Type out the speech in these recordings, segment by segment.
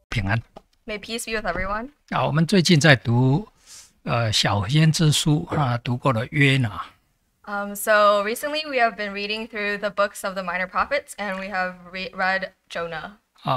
平安。 May peace be with everyone. 我们最近在读小先知书读过了约拿。 So recently we have been reading through the books of the minor prophets, and we have read Jonah.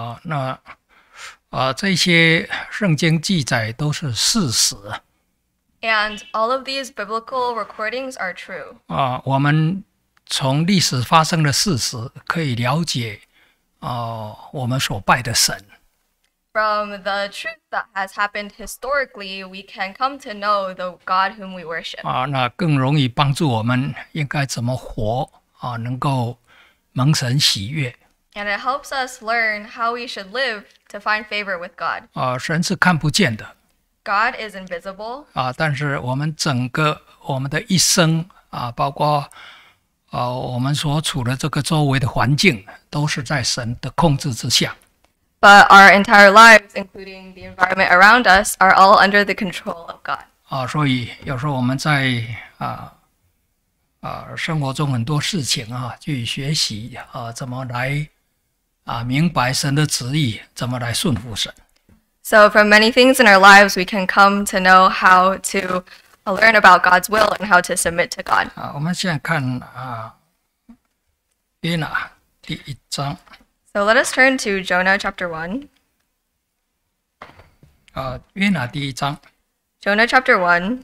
这些圣经记载都是事实。 And all of these biblical recordings are true. 我们从历史发生的事实可以了解我们所拜的神。 From the truth that has happened historically, we can come to know the God whom we worship. 那更容易帮助我们应该怎么活能够蒙神喜悦。 And it helps us learn how we should live to find favor with God. 神是看不见的。 God is invisible. 但是我们的一生包括我们所处的这个周围的环境，都是在神的控制之下。 But our entire lives, including the environment around us, are all under the control of God. 所以有时候我们在生活中很多事情去学习怎么来明白神的旨意，怎么来顺服神。 So from many things in our lives, we can come to know how to learn about God's will and how to submit to God. 我们现在看约拿第1章。 So let us turn to Jonah chapter 1. 约拿第1章。 Jonah chapter 1.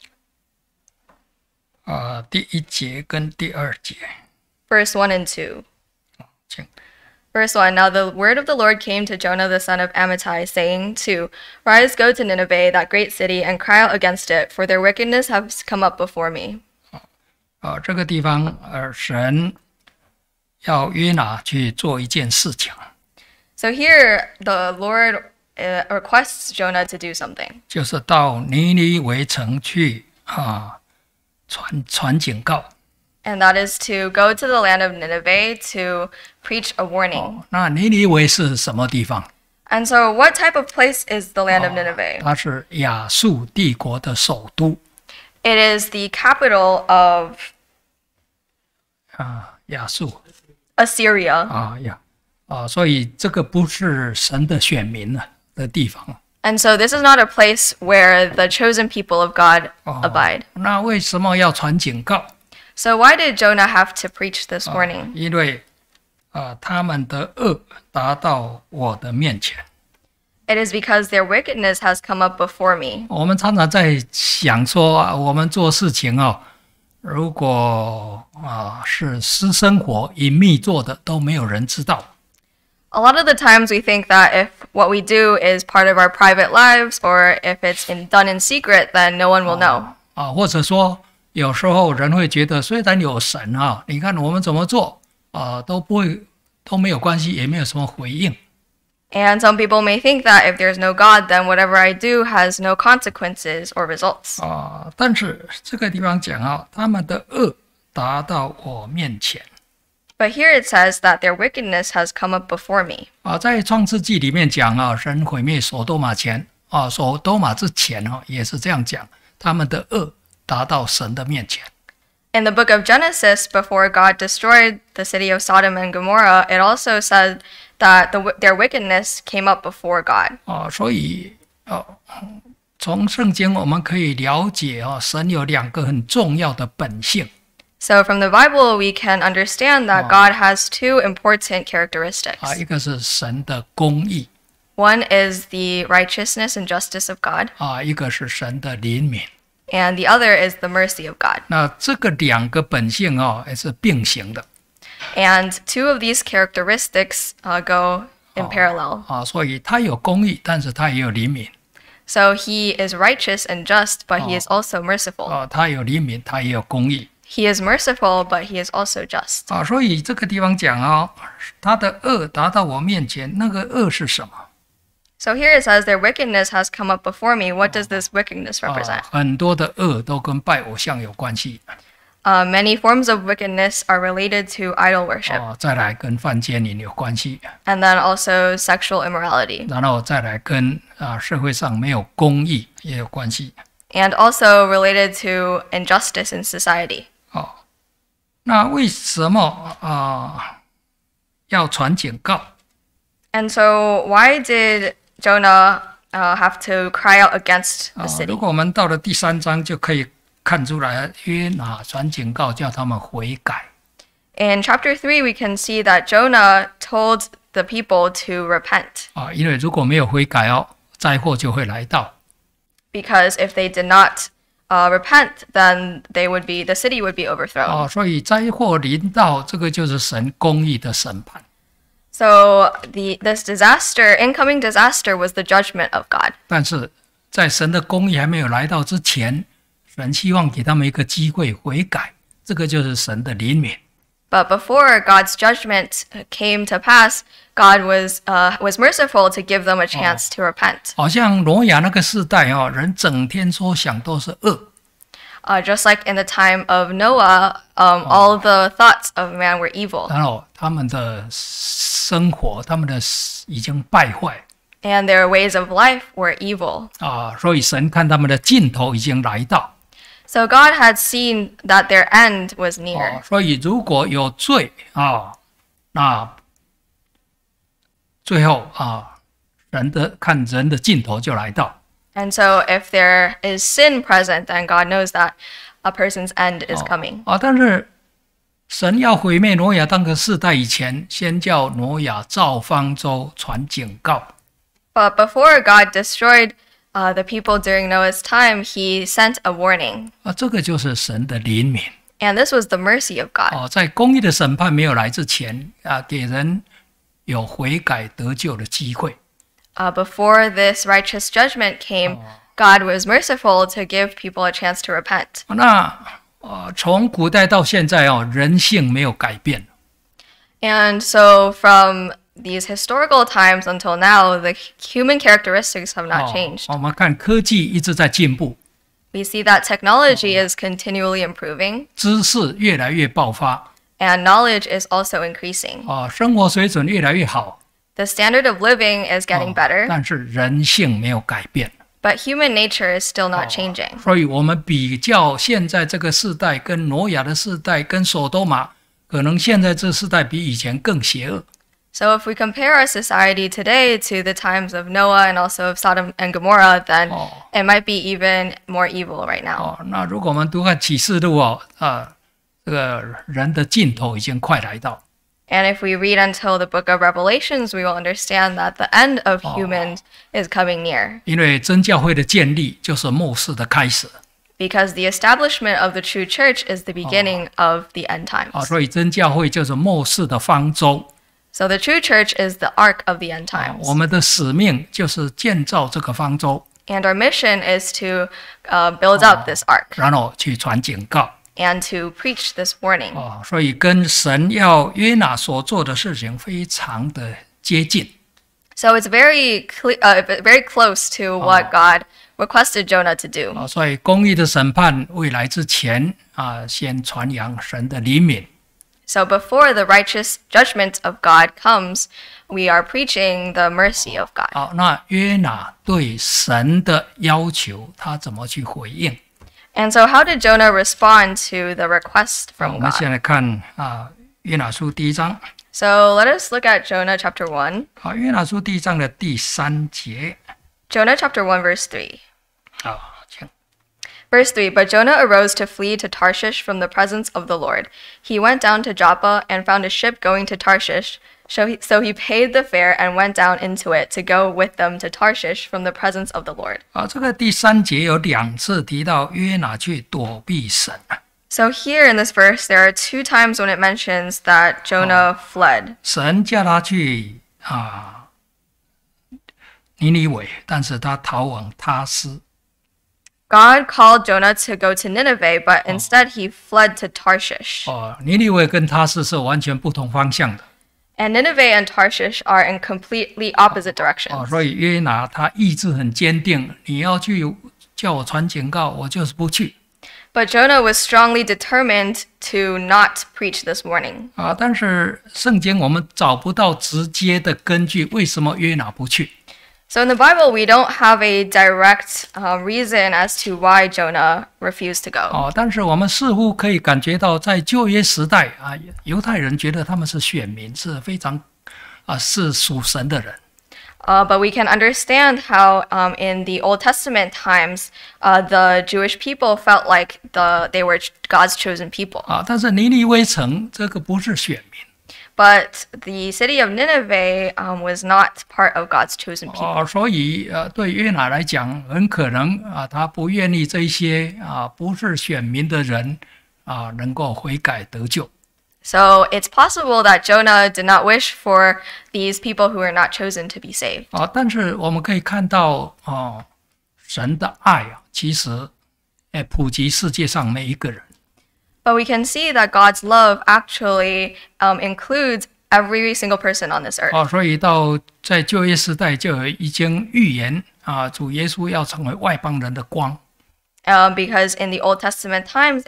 第1节跟第2节。 Verse 1 and 2. 请。 Verse 1, Now the word of the Lord came to Jonah the son of Amittai, saying, 2, Rise, go to Nineveh, that great city, and cry out against it, for their wickedness has come up before me. 这个地方神要约拿去做一件事情。 So here, the Lord requests Jonah to do something. 就是到尼尼微城去传警告。 And that is to go to the land of Nineveh to preach a warning. 那尼尼微是什么地方？ And so what type of place is the land of Nineveh? 它是亚述帝国的首都。 It is the capital of 亚述 Assyria. 所以这个不是神的选民的地方。 And so this is not a place where the chosen people of God abide. 那为什么要传警告？ So why did Jonah have to preach this warning? 因为他们的恶达到我的面前。 It is because their wickedness has come up before me. 我们常常在想说我们做事情如果是私生活隐秘做的，都没有人知道。 A lot of the times we think that if what we do is part of our private lives or if it's done in secret, then no one will know. 或者说有时候人会觉得虽然有神你看我们怎么做都没有关系，也没有什么回应。 And some people may think that if there's no God, then whatever I do has no consequences or results. 但是这个地方讲他们的恶达到我面前。 But here it says that their wickedness has come up before me. 在创世纪里面讲神毁灭所多玛前所多玛之前也是这样讲，他们的恶达到神的面前。 In the book of Genesis, before God destroyed the city of Sodom and Gomorrah, it also said that their wickedness came up before God. 所以从圣经我们可以了解神有2个很重要的本性。 So from the Bible, we can understand that God has 2 important characteristics. 一个是神的公义。 One is the righteousness and justice of God. 一个是神的怜悯。 And the other is the mercy of God. 那这个2个本性也是并行的。 And 2 of these characteristics go in parallel. 所以他有公义，但是他也有怜悯。 So he is righteous and just, but he is also merciful. 他有怜悯，他也有公义。 He is merciful, but he is also just. 所以这个地方讲他的恶达到我面前，那个恶是什么？ So here it says, their wickedness has come up before me. What does this wickedness represent? 很多的恶都跟拜偶像有关系。 Many forms of wickedness are related to idol worship. 再来跟犯奸淫有关系。 And then also sexual immorality. 然后再来跟社会上没有公义也有关系。 And also related to injustice in society. 那为什么要传警告？ And so why did Jonah have to cry out against the 如 city. 果我们到了第3章，就可以看出来，约拿传警告，叫他们悔改。 In chapter 3, we can see that Jonah told the people to repent. 因为如果没有悔改灾祸就会来到。 Because if they did not repent, then the city would be overthrown. 所以灾祸临到，这个就是神公义的审判。 So this incoming disaster was the judgment of God. 但是在神的公义还没有来到之前，神希望给他们一个机会悔改，这个就是神的怜悯。 But before God's judgment came to pass, God was merciful to give them a chance to repent. 好像挪亚那个时代人整天说想都是恶。 Just like in the time of Noah, all the thoughts of man were evil. 然后他们的生活，他们的已经败坏。 And their ways of life were evil. 所以神看他们的尽头已经来到。 So God had seen that their end was near. 所以如果有罪那最后看人的尽头就来到。 And so if there is sin present, then God knows that a person's end is coming. 但是神要毁灭挪亚当个世代以前，先叫挪亚造方舟传警告。 But before God destroyed the people during Noah's time, he sent a warning. 这个就是神的怜悯。 And this was the mercy of God. 在公义的审判没有来之前给人有悔改得救的机会。 Before this righteous judgment came, God was merciful to give people a chance to repent. 那从古代到现在人性没有改变。 And so from these historical times until now, the human characteristics have not changed. 我们看科技一直在进步。 We see that technology is continually improving. 知识越来越爆发。 And knowledge is also increasing. 生活水准越来越好。 The standard of living is getting better. 但是人性没有改变。 But human nature is still not changing. 所以我们比较现在这个世代跟挪亚的世代跟所多玛，可能现在这世代比以前更邪恶。 So if we compare our society today to the times of Noah and also of Sodom and Gomorrah, then it might be even more evil right now. 那如果我们读看启示录这个人的尽头已经快来到。 And if we read until the book of Revelations, we will understand that the end of humans is coming near. 因为真教会的建立就是末世的开始。 Because the establishment of the true church is the beginning of the end times. 所以真教会就是末世的方舟。 So the true church is the ark of the end times. 我们的使命就是建造这个方舟。 And our mission is to build up this ark. 然后去传警告。 And to preach this warning. 所以跟神要约拿所做的事情非常的接近。 So it's very close to what God requested Jonah to do. 所以公义的审判未来之前先传扬神的怜悯。 So before the righteous judgment of God comes, we are preaching the mercy of God. 那约拿对神的要求，他怎么去回应？ And so how did Jonah respond to the request 我 from 们现 God? 在看约拿书第1章。 So let us look at Jonah chapter 1. 约拿书第1章的第3节。 Jonah chapter 1 verse 3. 请。 Verse 3, But Jonah arose to flee to Tarshish from the presence of the Lord. He went down to Joppa and found a ship going to Tarshish. So he paid the fare and went down into it to go with them to Tarshish from the presence of the Lord. 这个第3节有2次提到约拿去躲避神。 So here in this verse, there are 2 times when it mentions that Jonah fled. 神叫他去尼尼微，但是他逃往他斯。 God called Jonah to go to Nineveh, but instead he fled to Tarshish. 尼尼微跟他斯是完全不同方向的。 And Nineveh and Tarshish are in completely opposite directions. 所以约拿他意志很坚定，你要去叫我传警告，我就是不去。 But Jonah was strongly determined to not preach this warning. 但是圣经我们找不到直接的根据，为什么约拿不去？ So in the Bible, we don't have a direct reason as to why Jonah refused to go. 但是我们似乎可以感觉到，在旧约时代犹太人觉得他们是选民，是非常是属神的人。 But we can understand how in the Old Testament times, the Jewish people felt like they were God's chosen people. 但是尼尼微城这个不是选民。 But the city of Nineveh was not part of God's chosen people. 所以对约拿来讲，很可能他不愿意这些不是选民的人能够悔改得救。 So it's possible that Jonah did not wish for these people who were not chosen to be saved. 但是我们可以看到神的爱其实普及世界上每一个人。 But we can see that God's love actually includes every single person on this earth. 所以在旧约时代就已经预言主耶稣要成为外邦人的光。 Because in the Old Testament times,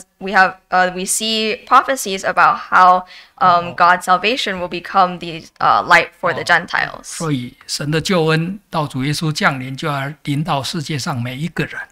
we see prophecies about how God's salvation will become the light for the Gentiles. 所以神的救恩到主耶稣降临，就要临到世界上每一个人。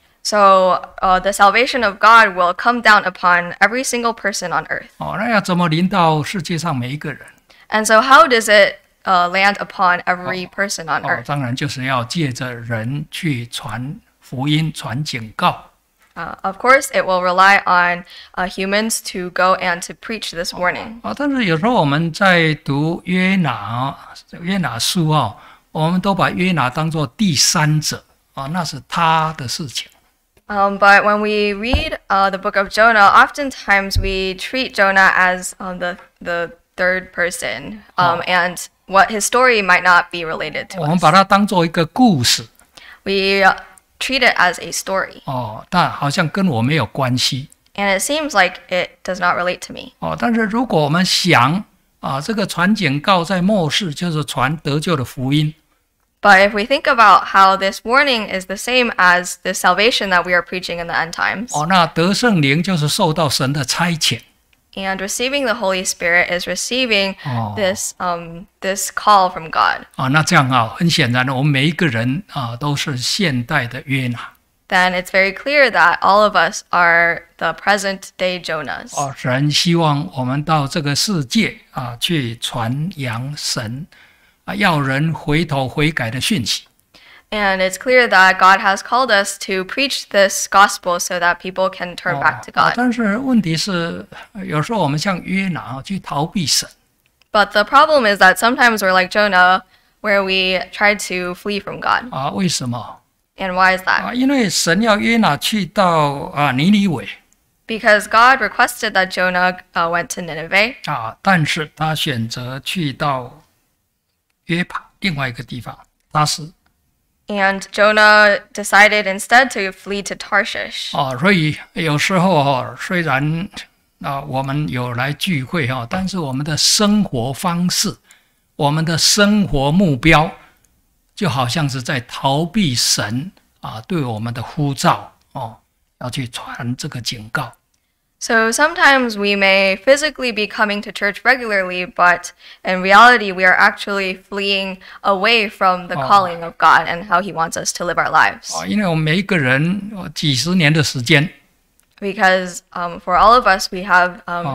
So the salvation of God will come down upon every single person on earth. 那要怎么临到世界上每一个人？ And so how does it land upon every person on earth? 当然就是要借着人去传福音、传警告。 Of course, it will rely on humans to go and to preach this warning. 但是有时候我们在读约拿书我们都把约拿当作第三者那是他的事情。 But when we read the book of Jonah, oftentimes we treat Jonah as the third person, and what his story might not be related to 我们 us. 把它当作一个故事。 We treat it as a story. 但好像跟我没有关系。 And it seems like it does not relate to me. 但是如果我们想这个传警告在末世就是传得救的福音。 But if we think about how this warning is the same as the salvation that we are preaching in the end times, 那得圣灵就是受到神的差遣。 and receiving the Holy Spirit is receiving this call from God, 那这样很显然的，我们每一个人都是现代的约拿。 then it's very clear that all of us are the present day Jonahs. 神希望我们到这个世界去传扬神要人回头悔改的讯息。 And it's clear that God has called us to preach this gospel so that people can turn back to God. 但是问题是，有时候我们像约拿去逃避神。 But the problem is that sometimes we're like Jonah, where we try to flee from God. 为什么？ And why is that? 因为神要约拿去到尼尼微。 Because God requested that Jonah went to Nineveh. 但是他选择去到约帕另外一个地方他是。 And Jonah decided instead to flee to Tarshish. 所以有时候虽然我们有来聚会但是我们的生活方式、我们的生活目标，就好像是在逃避神对我们的呼召要去传这个警告。 So sometimes we may physically be coming to church regularly, but in reality, we are actually fleeing away from the calling of God and how He wants us to live our lives. 因为我们每一个人几十年的时间。 Because for all of us, we have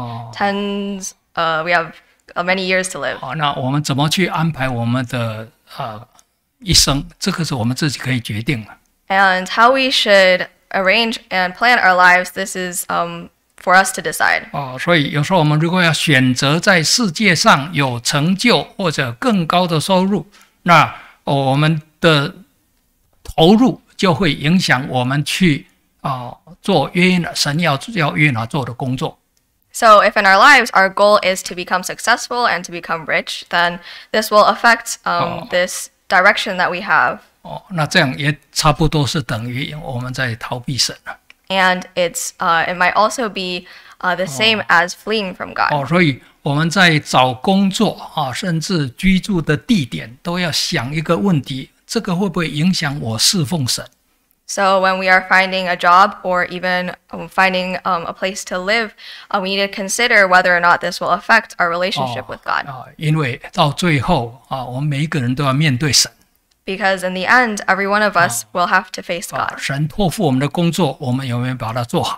we have many years to live. 那我们怎么去安排我们的一生？这个是我们自己可以决定的。 And how we should arrange and plan our lives, this is for us to decide. 所以有时候我们如果要选择在世界上有成就或者更高的收入，那我们的投入就会影响我们去做神要约拿做的工作。 So if in our lives our goal is to become successful and to become rich, then this will affect this direction that we have. 那这样也差不多是等于我们在逃避神了。 And it might also be the same as fleeing from God. 所以我们在找工作甚至居住的地点都要想一个问题：这个会不会影响我侍奉神？ So when we are finding a job or even finding a place to live, we need to consider whether or not this will affect our relationship with God. 因为到最后我们每一个人都要面对神。 Because in the end, every one of us will have to face God. 神托付我们的工作，我们有没有把它做好？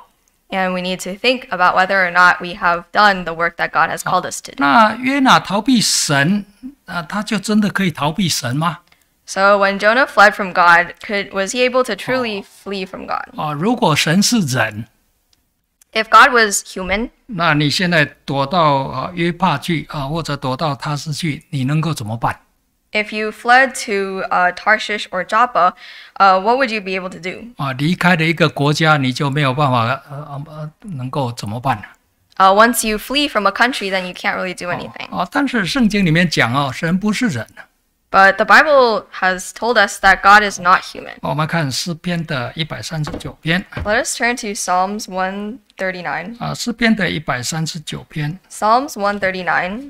And we need to think about whether or not we have done the work that God has called us to do. 那约拿逃避神，他就真的可以逃避神吗？ So when Jonah fled from God, was he able to truly flee from God? 如果神是人， If God was human, 那你现在躲到约帕去或者躲到他斯去，你能够怎么办？ if you fled to Tarshish or Joppa, what would you be able to do? 离开了一个国家，你就没有办法能够怎么办呢？ Once you flee from a country, then you can't really do anything. 但是圣经里面讲神不是人。 But the Bible has told us that God is not human. 我们看诗篇的139篇。 Let us turn to Psalms 139. 诗篇的139篇。 Psalms 139.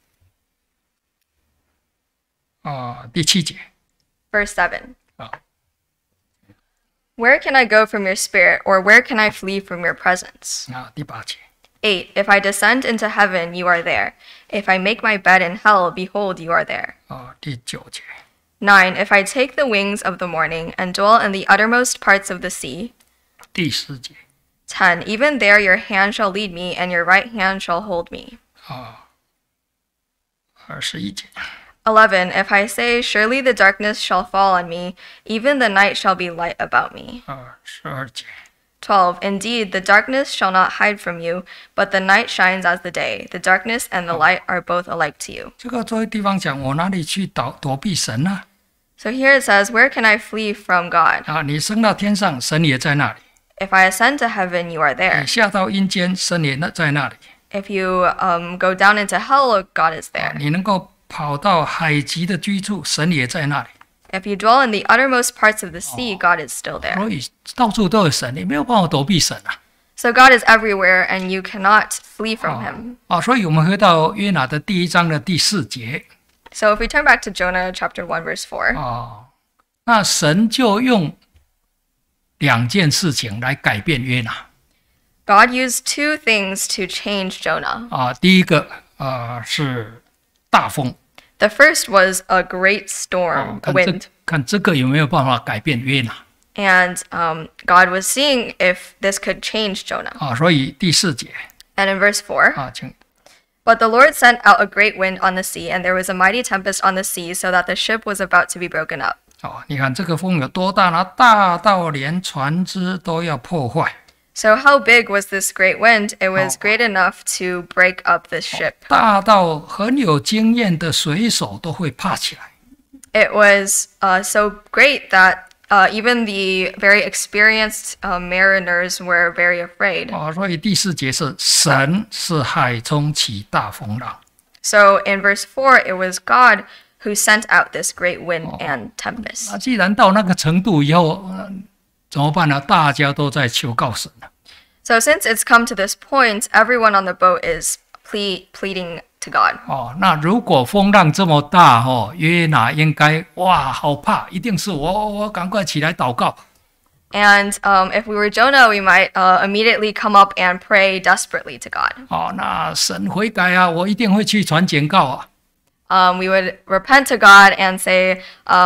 第7节。 Verse 7. 啊 Where can I go from your spirit, or where can I flee from your presence? 第8节。 8. If I descend into heaven, you are there. If I make my bed in hell, behold, you are there. 第9节。 9. If I take the wings of the morning and dwell in the uttermost parts of the sea. 第10节。 10. Even there your hand shall lead me, and your right hand shall hold me. 21节。 11. If I say, surely the darkness shall fall on me, even the night shall be light about me. 12节。 12. Indeed, the darkness shall not hide from you, but the night shines as the day. The darkness and the light are both alike to you. 这个地方讲，我哪里去躲避神呢？ So here it says, where can I flee from God? 你升到天上，神也在那里； If I ascend to heaven, you are 你 there. 下到阴间，神也在那里； If you go down into hell, God is there. 你能够跑到海极的居处，神也在那里。 If you dwell in the uttermost parts of the sea, God is still there. 所以到处都有神，你没有办法躲避神啊！ So God is everywhere, and you cannot flee from him. 所以我们回到约拿的第1章的第4节。 So if we turn back to Jonah chapter 1, verse 4, 那神就用2件事情来改变约拿。 God used two things to change Jonah. 第一个是大风。 The first was a great storm, a wind. 看这个有没有办法改变约拿。 And God was seeing if this could change Jonah. 所以第4节。 And in verse 4, 请 but the Lord sent out a great wind on the sea, and there was a mighty tempest on the sea, so that the ship was about to be broken up. 你看这个风有多大呢？大到连船只都要破坏。 So how big was this great wind? It was great enough to break up the ship. 大到很有经验的水手都会怕起来。 It was so great that even the very experienced mariners were very afraid. 所以第4节是神是海中起大风浪。 So in verse 4, it was God who sent out this great wind and tempest. 既然到那个程度以后，怎么办呢？大家都在求告神了。 So since it's come to this point, everyone on the boat is pleading to God. 那如果风浪这么大，约拿应该好怕，一定是我赶快起来祷告。 And if we were Jonah, we might immediately come up and pray desperately to God. 那神悔改啊，我一定会去传简告啊。 We would repent to God and say,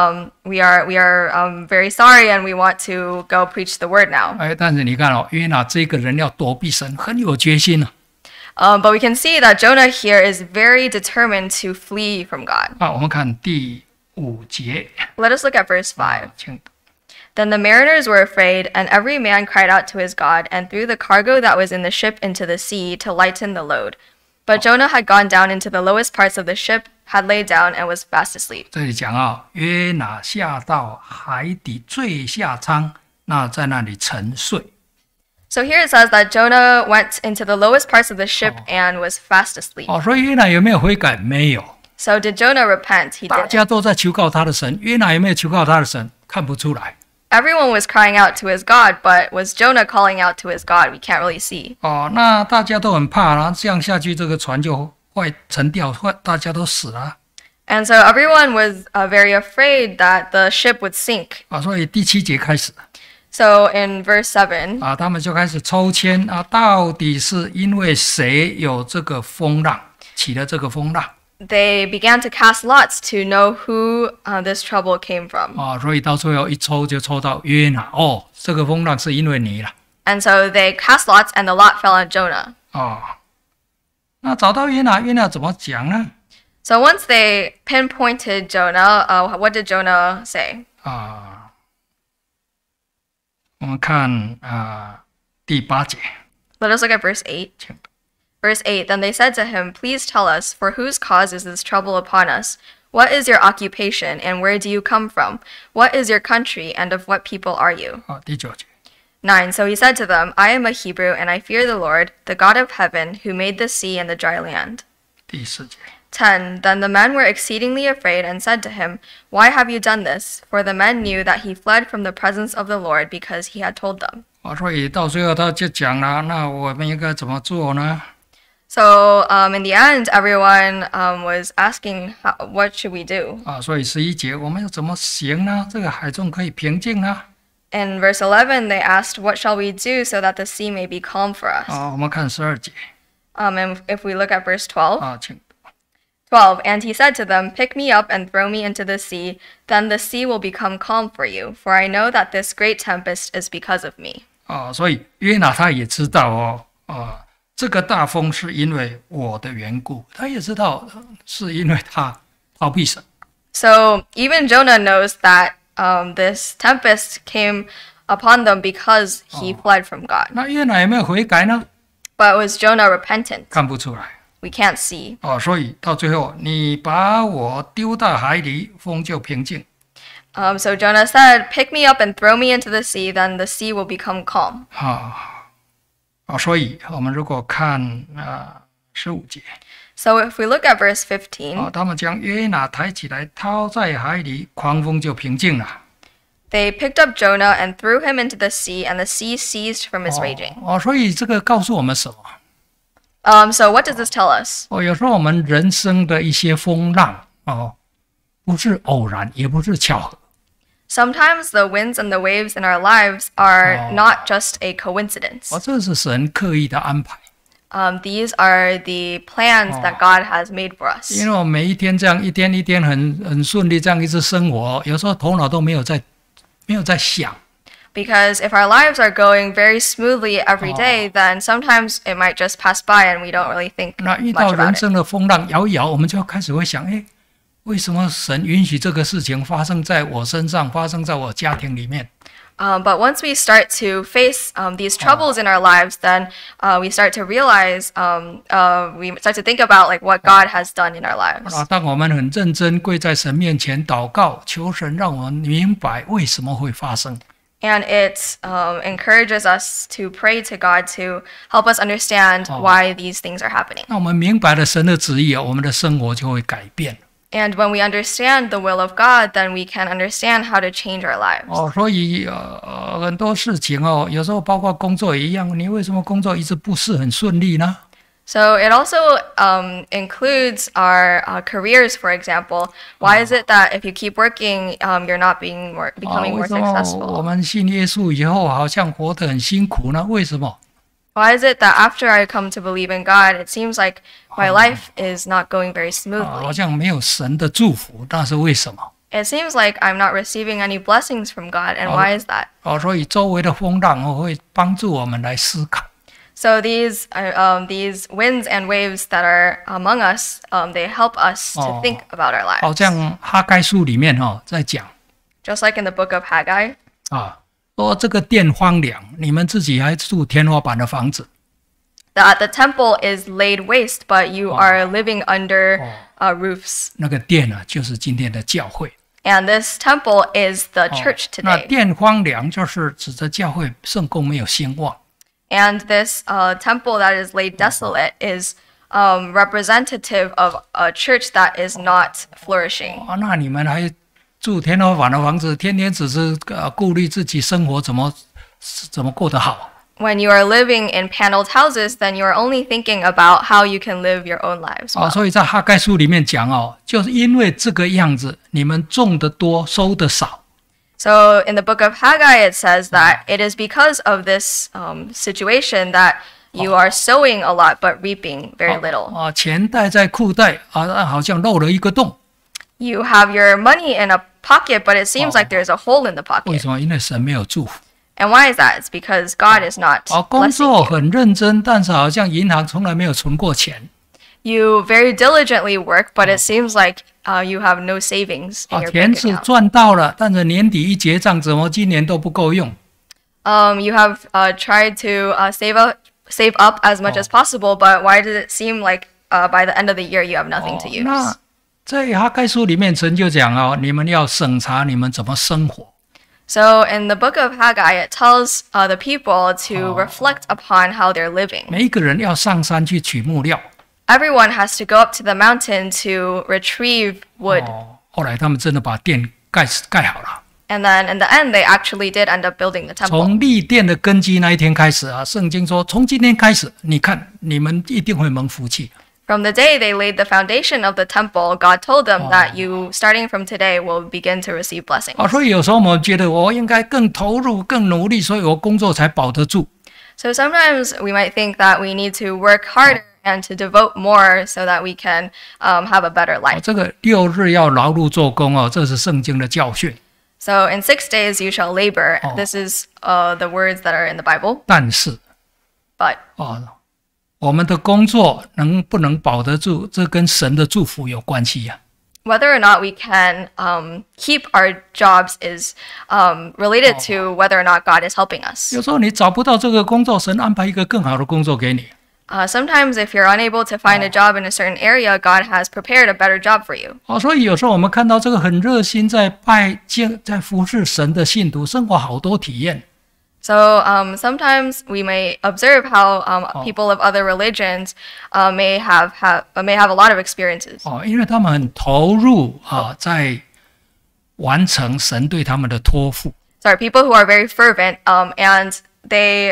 we are very sorry, and we want to go preach the word now. 但是你看约拿这个人要躲避神，很有决心啊。 But we can see that Jonah here is very determined to flee from God. 我们看第5节。 Let us look at verse 5. 请 Then the mariners were afraid, and every man cried out to his God, and threw the cargo that was in the ship into the sea to lighten the load. But Jonah had gone down into the lowest parts of the ship, had laid down, and was fast asleep. 这里讲约拿下到海底最下舱，那在那里沉睡。 So here it says that Jonah went into the lowest parts of the ship and was fast asleep. 所以约拿有没有悔改？没有。 So did Jonah repent? He 大 didn't. 家都在求告他的神，约拿有没有求告他的神？看不出来。 Everyone was crying out to his God, but was Jonah calling out to his God? We can't really see. 那大家都很怕，然后这样下去，这个船就沉掉，大家都死了。 And so everyone was very afraid that the ship would sink. 所以第7节开始。 So in verse 7, 他们就开始抽签到底是因为谁有这个风浪，起了这个风浪。 they began to cast lots to know who this trouble came from. 所以到最后一抽就抽到约拿。这个风浪是因为你了。 And so they cast lots, and the lot fell on Jonah. 哦，那找到约拿，约拿怎么讲呢？ So once they pinpointed Jonah, what did Jonah say? 啊，我们看第8节， Let us look at verse 8. Verse 8, Then they said to him, Please tell us, for whose cause is this trouble upon us? What is your occupation, and where do you come from? What is your country, and of what people are you? 第9节， 9. So he said to them, I am a Hebrew, and I fear the Lord, the God of heaven, who made the sea and the dry land. 第10节， 10. Then the men were exceedingly afraid and said to him, Why have you done this? For the men knew that he fled from the presence of the Lord because he had told them. 所以到最后他就讲了，那我们应该怎么做呢？ So in the end, everyone was asking, what should we do? 所以11节我们要怎么行呢？这个海中可以平静呢？ In verse 11, they asked, What shall we do so that the sea may be calm for us? 我们看12节， And if we look at verse 12, 请 12, And he said to them, Pick me up and throw me into the sea, then the sea will become calm for you, for I know that this great tempest is because of me. 所以约拿他也知道这个大风是因为我的缘故，他也知道是因为他逃避神。 So even Jonah knows that this tempest came upon them because he fled from God. 那约拿有没有悔改呢？ But was Jonah repentant? 看不出来。 We can't see. 所以到最后，你把我丢到海里，风就平静。 So Jonah said, Pick me up and throw me into the sea, then the sea will become calm. 所以我们如果看15节， So if we look at verse 15, 他们将约拿抬起来，抛在海里，狂风就平静了。 they picked up Jonah and threw him into the sea, and the sea ceased from its raging. 所以这个告诉我们什么？ So what does this tell us? 有时候我们人生的一些风浪不是偶然，也不是巧合。 Sometimes the winds and the waves in our lives are not just a coincidence. 这是神刻意的安排。 These are the plans that God has made for us. 因为我每一天这样一天一天很顺利这样一直生活，有时候头脑都没有在想。 Because if our lives are going very smoothly every day, then sometimes it might just pass by and we don't really think 那遇 much 到人 about it. 生的风浪摇一摇，我们就开始会想，为什么神允许这个事情发生在我身上，发生在我家庭里面？ But once we start to face these troubles in our lives, then we start to realize, we start to think about like what God has done in our lives. 当我们很认真跪在神面前祷告，求神让我们明白为什么会发生。 And it encourages us to pray to God to help us understand why these things are happening. 那我们明白了神的旨意，我们的生活就会改变。 And when we understand the will of God, then we can understand how to change our lives. 所以很多事情有时候包括工作也一样，你为什么工作一直不是很顺利呢？ So it also includes our careers, for example. Why is it that if you keep working, you're not becoming more 为什么我 successful? 们信耶稣以后好像活得很辛苦呢？为什么？ Why is it that after I come to believe in God, it seems like my life is not going very 好 smoothly? 像没有神的祝福，那是为什么？ It seems like I'm not receiving any blessings from God, and why is that? 所以周围的风浪会帮助我们来思考。 So these winds and waves that are among us, they help us to think about our 好 lives. 像哈该书里面在讲 Just like in the book of Haggai, 说这个殿荒凉，你们自己还住天花板的房子。 that the temple is laid waste, but you are living under roofs. 那个殿就是今天的教会。 And this temple is the church 那 today. 殿荒凉就是指着教会圣工没有兴旺。 And this temple that is laid desolate is representative of a church that is not flourishing. 那你们还住天花板的房子，天天只是顾虑自己生活怎么过得好。 When you are living in paneled houses, then you are only thinking about how you can live your own lives well. 所以在哈该书里面讲就是因为这个样子，你们种得多，收得少。 So in the book of Haggai, it says that it is because of this situation that you are sowing a lot but reaping very little. 钱袋在裤袋好像漏了一个洞。 You have your money in a pocket, but it seems like there's a hole in the 为 pocket. 什么？因为神没有祝福。 And why is that? It's because God is not 工 blessing 作 you. 很认真，但是好像银行从来没有存过钱。 You very diligently work, but it seems like you have no savings in your 钱 bank 是 account. 赚到了，但是年底一结账，怎么今年都不够用？ You have tried to save up as much as possible, but why does it seem like by the end of the year you have nothing to use? 那在哈该书里面，神就讲哦，你们要审查你们怎么生活。 So in the book of Haggai, it tells the people to reflect upon how they're living. 每一个人要上山去取木料。 Everyone has to go up to the mountain to retrieve wood. 后来他们真的把殿盖好了。 And then in the end, they actually did end up building the temple. 从立殿的根基那一天开始啊，圣经说，从今天开始，你看你们一定会蒙福气。 From the day they laid the foundation of the temple, God told them that you, starting from today, will begin to receive blessings. 所以有时候我们觉得我应该更投入、更努力，所以我工作才保得住。 So sometimes we might think that we need to work harder and to devote more so that we can have a better life. 这个6日要劳碌做工哦，这是圣经的教训。 So in 6 days you shall labor. This is the words that are in the Bible. 但是 But 我们的工作能不能保得住，这跟神的祝福有关系呀、 whether or not we can keep our jobs is related to whether or not God is helping us. 有时候你找不到这个工作，神安排一个更好的工作给你。 Sometimes if you're unable to find a job in a certain area, God has prepared a better job for you. 所以有时候我们看到这个很热心在拜敬、在服侍神的信徒，生活好多体验。 So sometimes we may observe how people of other religions may have a lot of experiences. 因为他们很投入在完成神对他们的托付。 Sorry, people who are very fervent and they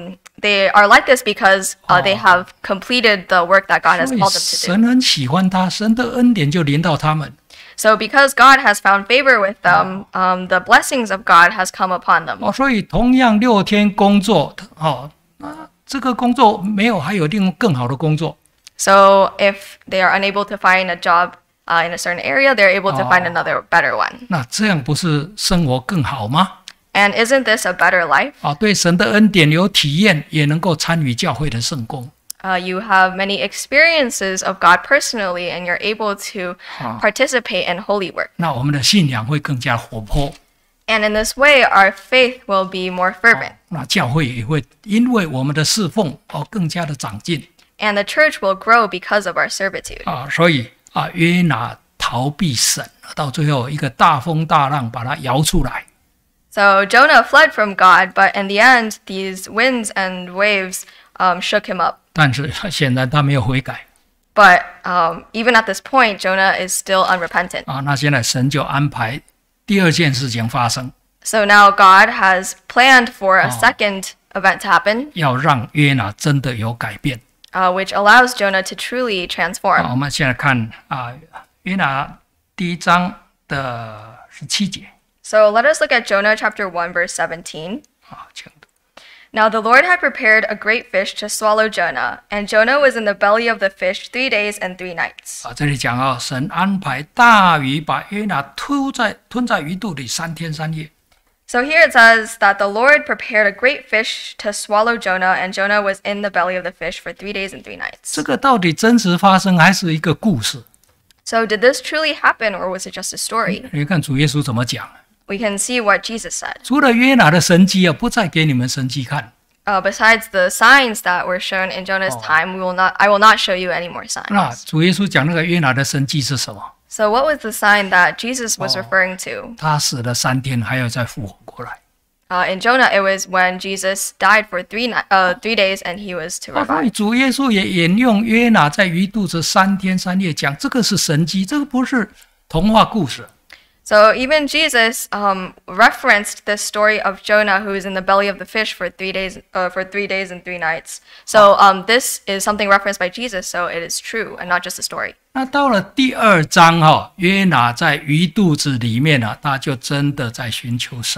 are like this because they have completed the work that God has 所以 called them to do. 神很喜欢他，神的恩典就临到他们。 So because God has found favor with them, the blessings of God has come upon them. 所以同样6天工作，这个工作没有，还有另更好的工作。 So if they are unable to find a job in a certain area, they're able to find another better one. 那这样不是生活更好吗？ And isn't this a better life? 对神的恩典有体验，也能够参与教会的圣工。 You have many experiences of God personally, and you're able to participate in holy work. 那我们的信仰会更加活泼。 And in this way, our faith will be more fervent. 那教会也会因为我们的侍奉更加的长进。 And the church will grow because of our servitude. 所以约拿逃避审，到最后一个大风大浪把他摇出来。 So Jonah fled from God, but in the end, these winds and waves shook him up. 但是显然他没有悔改。 But even at this point, Jonah is still unrepentant. 那现在神就安排第二件事情发生， So now God has planned for a second event to happen, 要让约拿真的有改变。 which allows Jonah to truly transform. 我们现在看约拿第1章的17节。 So let us look at Jonah chapter 1, verse 17. 请读。 Now the Lord had prepared a great fish to swallow Jonah, and Jonah was in the belly of the fish 3 days and 3 nights. 这里讲神安排大鱼把约拿吞在鱼肚里3天3夜。 So here it says that the Lord prepared a great fish to swallow Jonah, and Jonah was in the belly of the fish for 3 days and 3 nights. 这个到底真实发生还是一个故事？ So did this truly happen, or was it just a story? 你看主耶稣怎么讲？ We can see what Jesus said. 除了约拿的神迹不再给你们神迹看。 Besides the signs that were shown in Jonah's time, I will not show you any more 那 signs. 主耶稣讲那个约拿的神迹是什么？ So what was the sign that Jesus was referring to? 他死了3天，还要再复活过来。 In Jonah, it was when Jesus died for 3 days and he was to 所以 revive. 主耶稣也引用约拿在鱼肚子3天3夜，讲这个是神迹，这个不是童话故事。 So even Jesus referenced the story of Jonah, who is in the belly of the fish for 3 days, and 3 nights. So this is something referenced by Jesus, so it is true and not just a story. 那到了第2章约拿在鱼肚子里面他就真的在寻求神。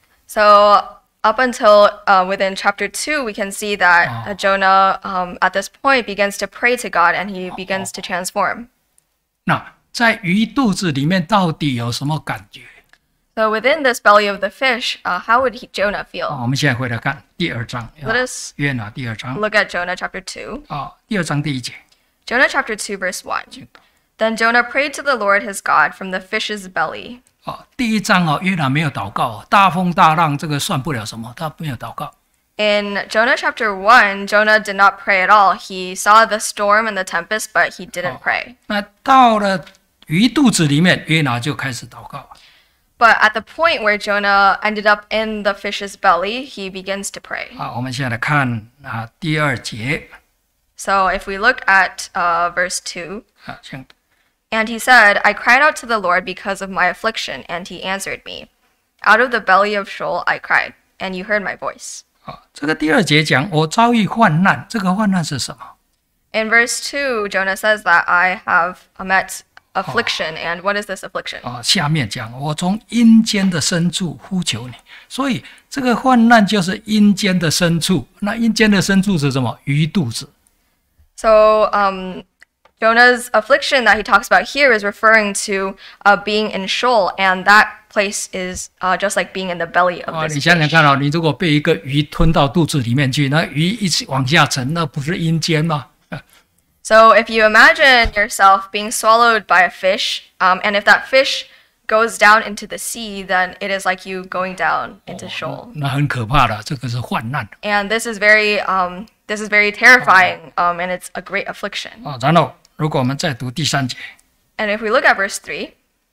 So up until within chapter 2, we can see that Jonah at this point begins to pray to God and he begins to transform. 那在鱼肚子里面到底有什么感觉？ So within this belly of the fish, how would Jonah feel? 我们现在回来看第2章， Let us 约拿第2章 look at Jonah chapter 2. 第2章第1节， Jonah chapter 2, verse 1. Then Jonah prayed to the Lord his God from the fish's belly. 第1章约拿没有祷告，大风大浪这个算不了什么，他没有祷告。 In Jonah chapter 1, Jonah did not pray at all. He saw the storm and the tempest, but he didn't pray. 那到了鱼肚子里面，约拿就开始祷告。 But at the point where Jonah ended up in the fish's belly, he begins to pray. 我们现在来看第2节 So if we look at verse 2, 请 and he said, I cried out to the Lord because of my affliction, and he answered me. Out of the belly of Sheol I cried, and you heard my voice. 这个第2节讲我遭遇患难，这个患难是什么？ In verse 2, Jonah says that I have met affliction, and what is this affliction? 下面讲我从阴间的深处呼求你，所以这个患难就是阴间的深处。那阴间的深处是什么？鱼肚子。 So Jonah's affliction that he talks about here is referring to being in Sheol, and that place is just like being in the belly of 你 this 想想 fish. 看你如果被一个鱼吞到肚子里面去，那鱼一直往下沉，那不是阴间吗？ So if you imagine yourself being swallowed by a fish, and if that fish goes down into the sea, then it is like you going down into Sheol. 那很可怕的，这个是患难。 And this is very terrifying, and it's a great affliction. 然后如果我们再读第3节， And if we look at verse 3,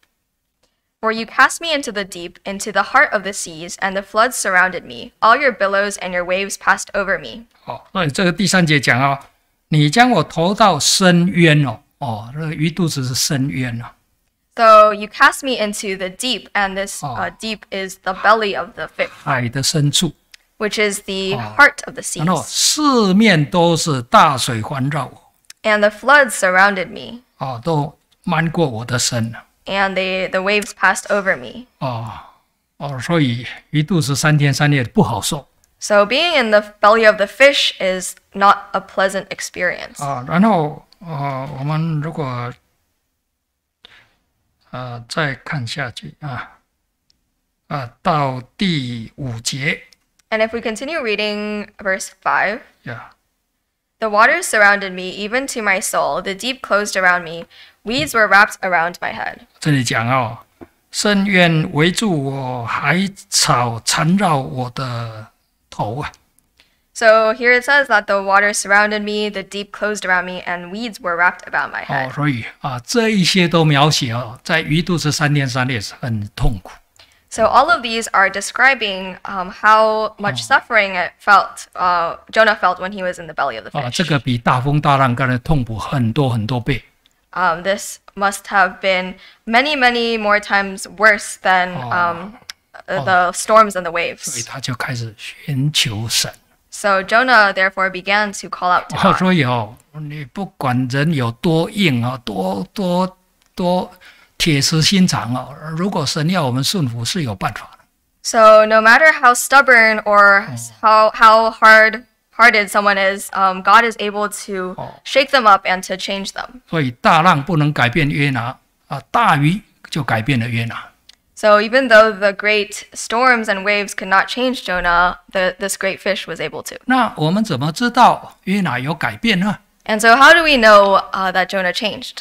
for you cast me into the deep, into the heart of the seas, and the floods surrounded me. All your billows and your waves passed over me. 所以这个第3节讲你将我投到深渊这个鱼肚子是深渊 So you cast me into the deep, and this deep is the belly of the fish, 海的深处， which is the heart of the 然后 seas. 四面都是大水环绕我， And the floods surrounded me, 都漫过我的身 and the waves passed over me. 所以鱼肚子3天3夜不好受 So being in the belly of the fish is not a pleasant experience. 然后我们如果再看下去到第5节 And if we continue reading verse 5, 呀 the waters surrounded me, even to my soul. The deep closed around me. Weeds were wrapped around my head. 这里讲深渊围住我，海草缠绕我的头 So here it says that the waters surrounded me, the deep closed around me, and weeds were wrapped about my head. 所以这一些都描写在鱼肚子3天3夜是很痛苦 So all of these are describing how much suffering Jonah felt when he was in the belly of the fish. 这个比大风大浪更的痛苦很多很多倍 This must have been many, many more times worse than the storms and the 所以 waves. 他就开始寻求神 So Jonah therefore began to call out to God. 所以你不管人有多硬多铁石心肠如果神要我们顺服是有办法的 So no matter how stubborn or how hard-hearted someone is, God is able to shake them up and to change them. 所以大浪不能改变约拿大鱼就改变了约拿 So even though the great storms and waves could not change Jonah, this great fish was able to. 那我们怎么知道约拿有改变呢 And so how do we know that Jonah changed?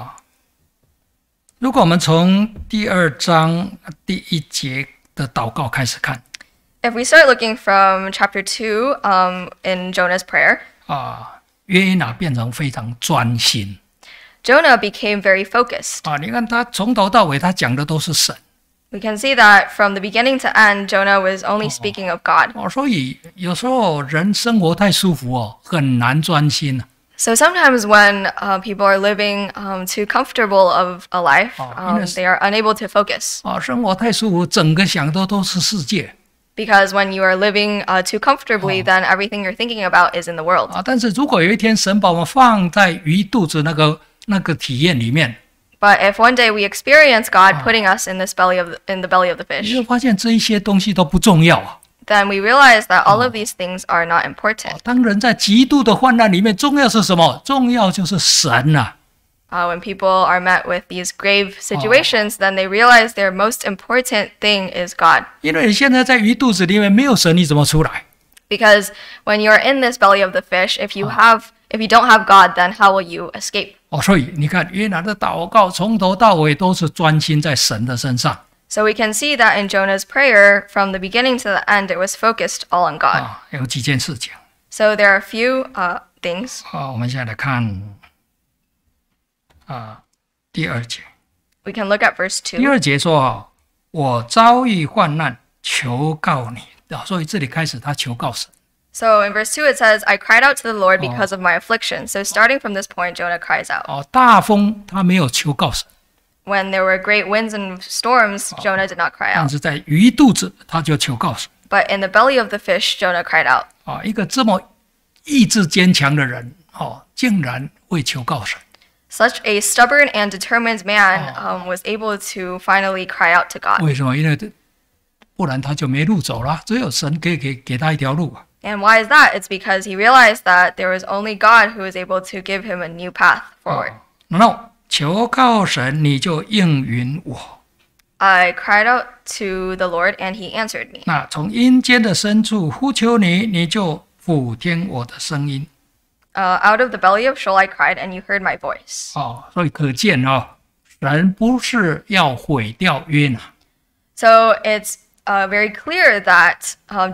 如果我们从第2章第1节的祷告开始看 If we start looking from chapter 2 in Jonah's prayer, 约拿变成非常专心 Jonah became very focused. 你看他从头到尾他讲的都是神 We can see that from the beginning to end, Jonah was only speaking of God. 所以有时候人生活太舒服很难专心 So sometimes when people are living too comfortable of a life, they are unable to focus. 生活太舒服整个想的都是世界 Because when you are living too comfortably, then everything you're thinking about is in the world. 但是如果有一天神把我们放在鱼肚子那个体验里面 But if one day we experience God putting us in the belly of the 你 fish, 就发现这一些东西都不重要 then we realize that all of these things are not important. 当人在极度的患难里面重要是什么重要就是神 When people are met with these grave situations, then they realize their most important thing is God. 因为你现在在鱼肚子里面没有神，你怎么出来？ Because when you're in this belly of the fish, if you don't have God, then how will you escape? 所以你看，约拿的祷告从头到尾都是专心在神的身上。 So we can see that in Jonah's prayer, from the beginning to the end, it was focused all on God. 有几件事情。 So there are a few things. 我们现在来看第2节。 We can look at verse 2. 第2节说我遭遇患难，求告你。所以这里开始他求告神。 So in verse 2 it says, I cried out to the Lord because of my affliction. So starting from this point, Jonah cries out. 大风他没有求告神。 When there were great winds and storms, Jonah did not cry 但 out. 是在鱼肚子他就求告神。 But in the belly of the fish, Jonah cried out. 一个这么意志坚强的人，竟然会求告神。 Such a stubborn and determined man was able to finally cry out to God. 为什么？因为不然他就没路走了，只有神可以给他一条路。 And why is that? It's because he realized that there was only God who was able to give him a new path forward. 然后求告神，你就应允我。 I cried out to the Lord, and he answered me. 那从阴间的深处呼求你，你就俯听我的声音。 Out of the belly of Sheol I cried, and you heard my voice. 所以可见神不是要毁掉约拿。 So it's very clear that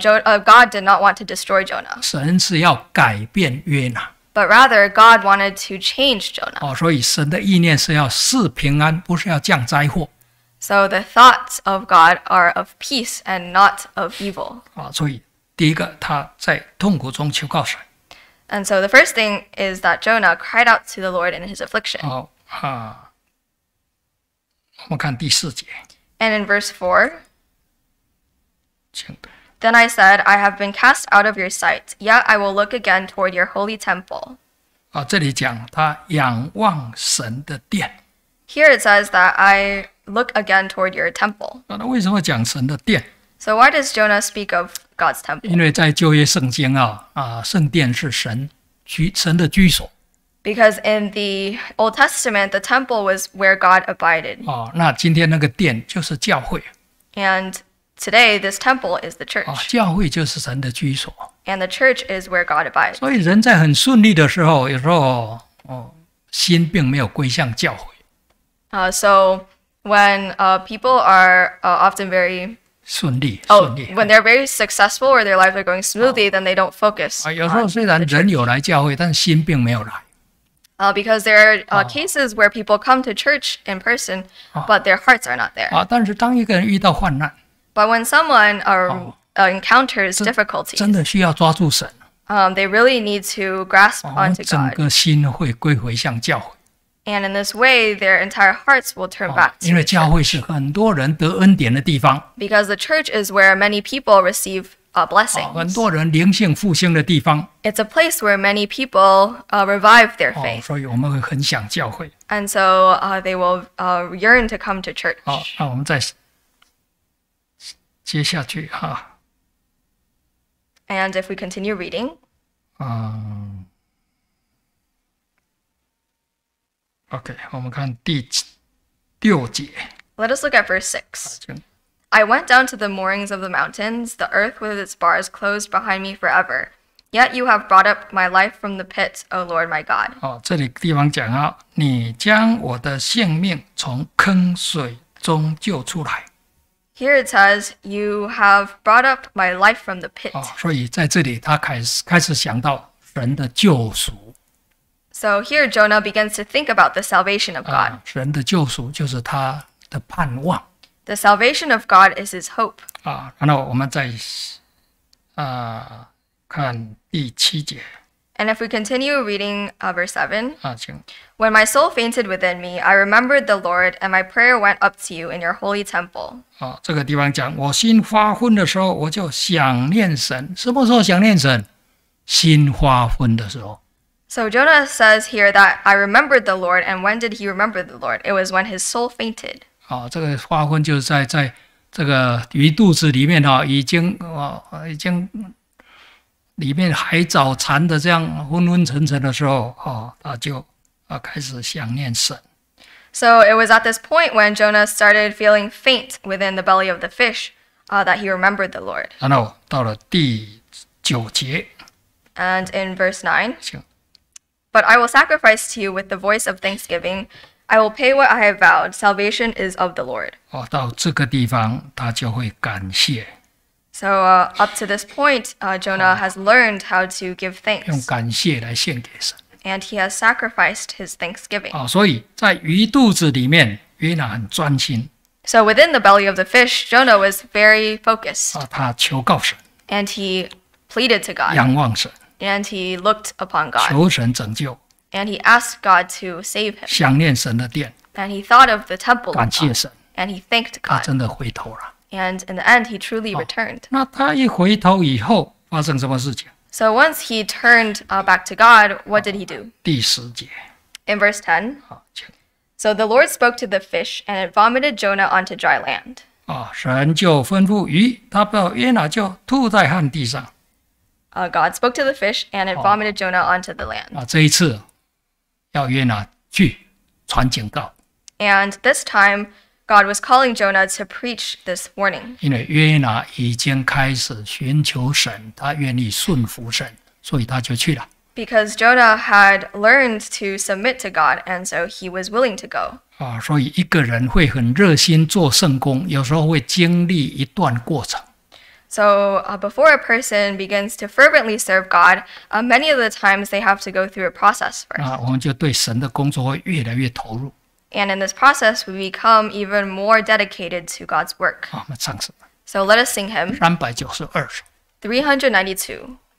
God did not want to destroy Jonah, 神是要改变约拿。 but rather God wanted to change Jonah. 所以神的意念是要赐平安，不是要降灾祸。 So the thoughts of God are of peace and not of evil. 所以第一个他在痛苦中求告神。 And so the first thing is that Jonah cried out to the Lord in his affliction. 我们看第4节， And in verse 4, 请读。 Then I said, I have been cast out of your sight, yet I will look again toward your holy temple. 这里讲他仰望神的殿。 Here it says that I look again toward your temple. 那为什么讲神的殿？ So why does Jonah speak of God's 因 temple? 为在旧约圣经圣殿是神的居所。 Because in the Old Testament, the temple was where God abided. 那今天那个殿就是教会。 And today, this temple is the church. 教会就是神的居所。 And the church is where God abides. 所以人在很顺利的时候，有时候心并没有归向教会。 So when people are often very 顺利。 when they're very successful or their lives are going smoothly, then they don't focus. 有时候虽然人有来教会，但心并没有来。 Because there are cases where people come to church in person, but their hearts are not there. 但是当一个人遇到患难， But when someone encounters difficulties, 真的需要抓住神， they really need to grasp onto 整 God. 个心会归回向教会。 And in this way, their entire hearts will turn back 因 to 为 the 教会 church. 是很多人得恩典的地方， Because the church is where many people receive 很 blessings. 多人灵性复兴的地方。 It's a place where many people revive their faith. 所以我们会很想教会。 And so they will yearn to come to church. 那我们再接下去 And if we continue reading, OK， 我们看第6节。 let us look at verse 6. I went down to the moorings of the mountains, the earth with its bars closed behind me forever. Yet you have brought up my life from the pit, O Lord my God. 这里地方讲你将我的性命从坑水中救出来。 Here it says, you have brought up my life from the pit. 所以在这里他开始想到神的救赎。 So here Jonah begins to think about the salvation of God. 神的救赎就是他的盼望。 The salvation of God is his hope. 然后我们再看第7节。 And if we continue reading verse 7, 请 when my soul fainted within me, I remembered the Lord, and my prayer went up to you in your holy temple. 这个地方讲我心发昏的时候，我就想念神。什么时候想念神？心发昏的时候。 So Jonah says here that I remembered the Lord, and when did he remember the Lord? It was when his soul fainted. 这个发昏就是在这个鱼肚子里面已经里面海藻缠的这样昏昏沉沉的时候他就开始想念神。 So it was at this point when Jonah started feeling faint within the belly of the fish that he remembered the Lord. 然后到了第9节， And in verse 9, 请 But I will sacrifice to you with the voice of thanksgiving. I will pay what I have vowed. Salvation is of the Lord. 到这个地方，他就会感谢， So up to this point, Jonah has learned how to give 用 thanks, 感谢来献给神。 and he has sacrificed his thanksgiving. 所以在鱼肚子里面，约拿很专心 So within the belly of the fish, Jonah was very focused, 他求告神， and he pleaded to God, 仰望神， and he looked upon God, 求神拯救， and he asked God to save him, 想念神的殿， and he thought of the temple 感 of 谢 God, 神， and he thanked 他 God, 真的回头了。 and in the end, he truly returned. 那他一回头以后，发生什么事情？ So once he turned back to God, what did he do? 第10节， In verse 10, 请 So the Lord spoke to the fish, and it vomited Jonah onto dry land. 神就吩咐鱼，他把约拿就吐在旱地上。 God spoke to the fish, and it vomited Jonah onto the land. 这一次要约拿去传警告， And this time, God was calling Jonah to preach this warning, 因为约拿已经开始寻求神，他愿意顺服神，所以他就去了。 because Jonah had learned to submit to God, and so he was willing to go. 所以一个人会很热心做圣工，有时候会经历一段过程。 So before a person begins to fervently serve God, many of the times they have to go through a process first. 我们就对神的工作会越来越投入。 And in this process, we become even more dedicated to God's work. 我们唱什么？ So let us sing him 392首。 392.